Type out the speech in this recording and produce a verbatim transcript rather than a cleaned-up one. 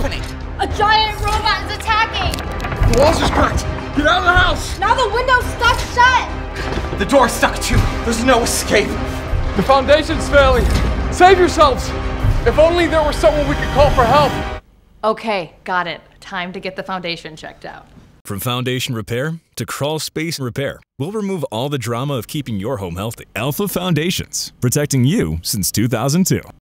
happening? A giant robot is attacking! The walls are cracked! Get out of the house! Now the window's stuck shut! The door's stuck too. There's no escape. The foundation's failing. Save yourselves! If only there were someone we could call for help. Okay, got it. Time to get the foundation checked out. From foundation repair to crawl space repair, we'll remove all the drama of keeping your home healthy. Alpha Foundations, protecting you since two thousand two.